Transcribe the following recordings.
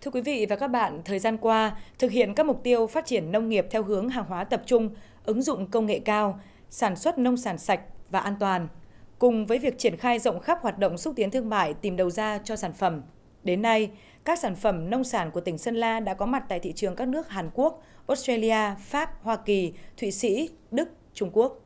Thưa quý vị và các bạn, thời gian qua, thực hiện các mục tiêu phát triển nông nghiệp theo hướng hàng hóa tập trung, ứng dụng công nghệ cao, sản xuất nông sản sạch và an toàn, cùng với việc triển khai rộng khắp hoạt động xúc tiến thương mại tìm đầu ra cho sản phẩm. Đến nay, các sản phẩm nông sản của tỉnh Sơn La đã có mặt tại thị trường các nước Hàn Quốc, Australia, Pháp, Hoa Kỳ, Thụy Sĩ, Đức, Trung Quốc.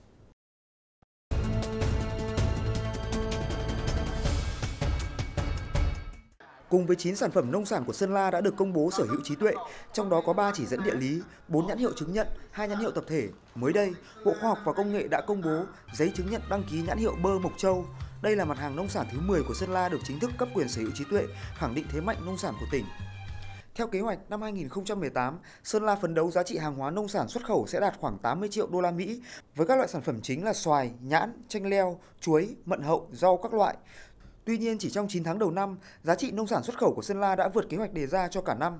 Cùng với 9 sản phẩm nông sản của Sơn La đã được công bố sở hữu trí tuệ, trong đó có 3 chỉ dẫn địa lý, 4 nhãn hiệu chứng nhận, 2 nhãn hiệu tập thể. Mới đây, Bộ Khoa học và Công nghệ đã công bố giấy chứng nhận đăng ký nhãn hiệu bơ Mộc Châu. Đây là mặt hàng nông sản thứ 10 của Sơn La được chính thức cấp quyền sở hữu trí tuệ, khẳng định thế mạnh nông sản của tỉnh. Theo kế hoạch năm 2018, Sơn La phấn đấu giá trị hàng hóa nông sản xuất khẩu sẽ đạt khoảng 80 triệu đô la Mỹ với các loại sản phẩm chính là xoài, nhãn, chanh leo, chuối, mận hậu, rau các loại. Tuy nhiên, chỉ trong 9 tháng đầu năm, giá trị nông sản xuất khẩu của Sơn La đã vượt kế hoạch đề ra cho cả năm.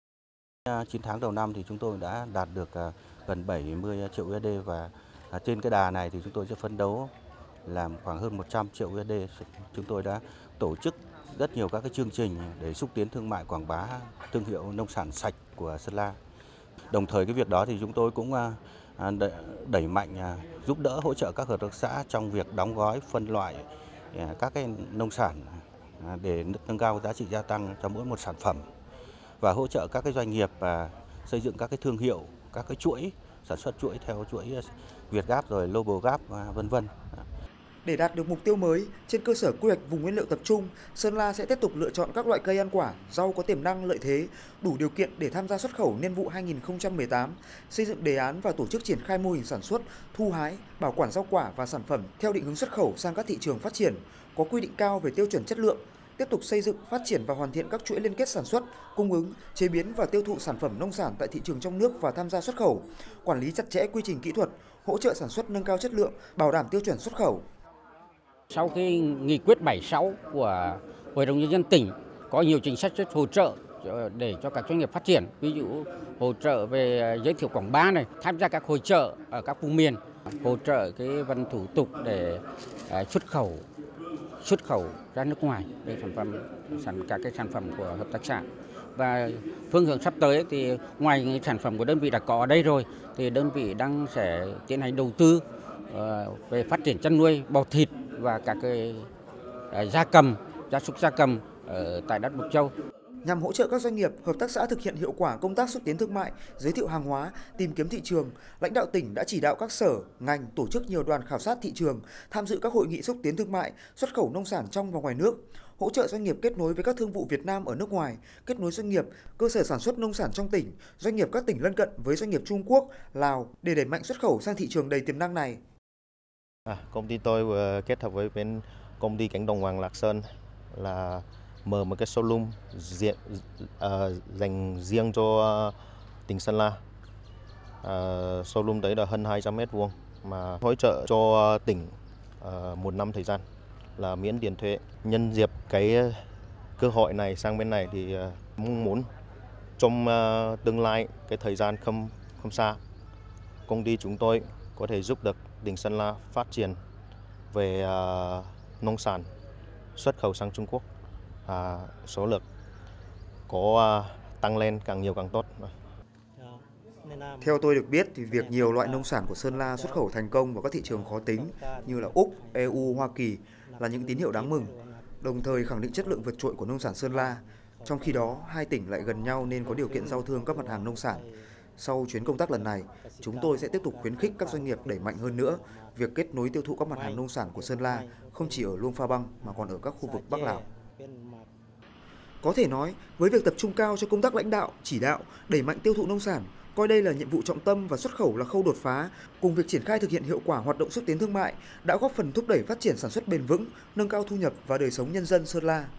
9 tháng đầu năm thì chúng tôi đã đạt được gần 70 triệu USD và trên cái đà này thì chúng tôi sẽ phấn đấu làm khoảng hơn 100 triệu USD. Chúng tôi đã tổ chức rất nhiều các cái chương trình để xúc tiến thương mại quảng bá thương hiệu nông sản sạch của Sơn La. Đồng thời cái việc đó thì chúng tôi cũng đẩy mạnh giúp đỡ hỗ trợ các hợp tác xã trong việc đóng gói phân loại các cái nông sản để nâng cao giá trị gia tăng cho mỗi một sản phẩm và hỗ trợ các cái doanh nghiệp xây dựng các cái thương hiệu, các cái chuỗi sản xuất chuỗi theo chuỗi Việt Gap rồi Global Gap vân vân. Để đạt được mục tiêu mới, trên cơ sở quy hoạch vùng nguyên liệu tập trung, Sơn La sẽ tiếp tục lựa chọn các loại cây ăn quả, rau có tiềm năng lợi thế, đủ điều kiện để tham gia xuất khẩu niên vụ 2018, xây dựng đề án và tổ chức triển khai mô hình sản xuất, thu hái, bảo quản rau quả và sản phẩm theo định hướng xuất khẩu sang các thị trường phát triển, có quy định cao về tiêu chuẩn chất lượng, tiếp tục xây dựng, phát triển và hoàn thiện các chuỗi liên kết sản xuất, cung ứng, chế biến và tiêu thụ sản phẩm nông sản tại thị trường trong nước và tham gia xuất khẩu, quản lý chặt chẽ quy trình kỹ thuật, hỗ trợ sản xuất nâng cao chất lượng, bảo đảm tiêu chuẩn xuất khẩu. Sau khi nghị quyết 76 của Hội đồng Nhân dân tỉnh có nhiều chính sách hỗ trợ để cho các doanh nghiệp phát triển, ví dụ hỗ trợ về giới thiệu quảng bá này, tham gia các hội chợ ở các vùng miền, hỗ trợ cái phần thủ tục để xuất khẩu ra nước ngoài để các cái sản phẩm của hợp tác xã. Và phương hướng sắp tới thì ngoài những sản phẩm của đơn vị đã có ở đây rồi thì đơn vị sẽ tiến hành đầu tư về phát triển chăn nuôi bò thịt và các cái gia súc gia cầm ở tại đất Mộc Châu. Nhằm hỗ trợ các doanh nghiệp, hợp tác xã thực hiện hiệu quả công tác xúc tiến thương mại, giới thiệu hàng hóa, tìm kiếm thị trường, lãnh đạo tỉnh đã chỉ đạo các sở, ngành tổ chức nhiều đoàn khảo sát thị trường, tham dự các hội nghị xúc tiến thương mại, xuất khẩu nông sản trong và ngoài nước, hỗ trợ doanh nghiệp kết nối với các thương vụ Việt Nam ở nước ngoài, kết nối doanh nghiệp, cơ sở sản xuất nông sản trong tỉnh, doanh nghiệp các tỉnh lân cận với doanh nghiệp Trung Quốc, Lào để đẩy mạnh xuất khẩu sang thị trường đầy tiềm năng này. Công ty tôi vừa kết hợp với bên công ty Cánh đồng Hoàng Lạc Sơn là mở một cái showroom dành riêng cho tỉnh Sơn La. Showroom đấy là hơn 200 m² mà hỗ trợ cho tỉnh 1 năm thời gian là miễn tiền thuế. Nhân dịp cái cơ hội này sang bên này thì mong muốn trong tương lai cái thời gian không xa, công ty chúng tôi có thể giúp được tỉnh Sơn La phát triển về nông sản xuất khẩu sang Trung Quốc, số lượng có tăng lên càng nhiều càng tốt. Theo tôi được biết thì việc nhiều loại nông sản của Sơn La xuất khẩu thành công vào các thị trường khó tính như là Úc, EU, Hoa Kỳ là những tín hiệu đáng mừng, đồng thời khẳng định chất lượng vượt trội của nông sản Sơn La. Trong khi đó, hai tỉnh lại gần nhau nên có điều kiện giao thương các mặt hàng nông sản. Sau chuyến công tác lần này, chúng tôi sẽ tiếp tục khuyến khích các doanh nghiệp đẩy mạnh hơn nữa việc kết nối tiêu thụ các mặt hàng nông sản của Sơn La, không chỉ ở Luông Pha Băng mà còn ở các khu vực Bắc Lào. Có thể nói, với việc tập trung cao cho công tác lãnh đạo, chỉ đạo, đẩy mạnh tiêu thụ nông sản, coi đây là nhiệm vụ trọng tâm và xuất khẩu là khâu đột phá, cùng việc triển khai thực hiện hiệu quả hoạt động xúc tiến thương mại đã góp phần thúc đẩy phát triển sản xuất bền vững, nâng cao thu nhập và đời sống nhân dân Sơn La.